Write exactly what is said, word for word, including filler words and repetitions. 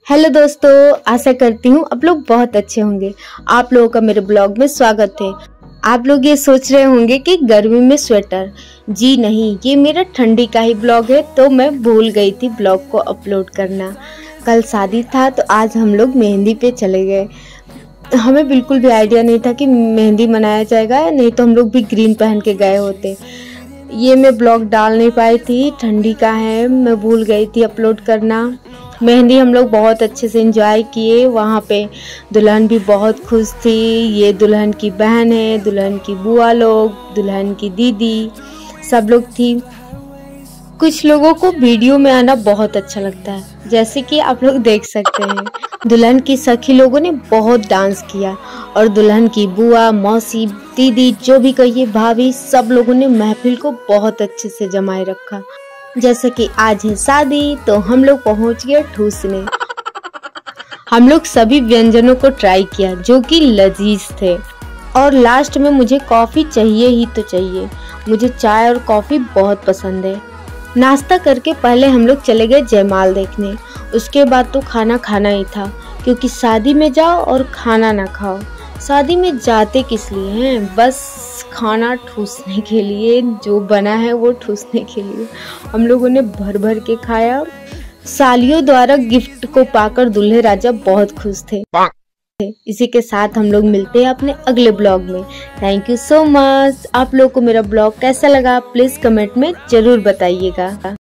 Hello दोस्तों, आशा करती हूँ आप लोग बहुत अच्छे होंगे। आप लोगों का मेरे ब्लॉग में स्वागत है। आप लोग ये सोच रहे होंगे कि गर्मी में स्वेटर, जी नहीं, ये मेरा ठंडी का ही ब्लॉग है। तो मैं भूल गई थी ब्लॉग को अपलोड करना। कल शादी था तो आज हम लोग मेहंदी पे चले गए। हमें बिल्कुल भी आइडिया नहीं था कि मेहंदी मनाया जाएगा, नहीं तो हम लोग भी ग्रीन पहन के गए होते। ये मैं ब्लॉग डाल नहीं पाई थी, ठंडी का है, मैं भूल गई थी अपलोड करना। मेहंदी हम लोग बहुत अच्छे से एंजॉय किए। वहाँ पे दुल्हन भी बहुत खुश थी। ये दुल्हन की बहन है, दुल्हन की बुआ लोग, दुल्हन की दीदी, सब लोग थी। कुछ लोगों को वीडियो में आना बहुत अच्छा लगता है, जैसे कि आप लोग देख सकते हैं। दुल्हन की सखी लोगों ने बहुत डांस किया और दुल्हन की बुआ, मौसी, दीदी, जो भी कहिए, भाभी, सब लोगों ने महफिल को बहुत अच्छे से जमाए रखा। जैसे कि आज है शादी तो हम लोग पहुंच गए ठूसने। हम लोग सभी व्यंजनों को ट्राई किया जो कि लजीज थे। और लास्ट में मुझे कॉफ़ी चाहिए ही तो चाहिए। मुझे चाय और कॉफ़ी बहुत पसंद है। नाश्ता करके पहले हम लोग चले गए जयमाल देखने। उसके बाद तो खाना खाना ही था, क्योंकि शादी में जाओ और खाना ना खाओ। शादी में जाते किस लिए हैं? बस खाना ठूसने के लिए। जो बना है वो ठूसने के लिए। हम लोगों ने भर भर के खाया। सालियों द्वारा गिफ्ट को पाकर दूल्हे राजा बहुत खुश थे। इसी के साथ हम लोग मिलते हैं अपने अगले ब्लॉग में। Thank you so much. आप लोगों को मेरा ब्लॉग कैसा लगा प्लीज कमेंट में जरूर बताइएगा।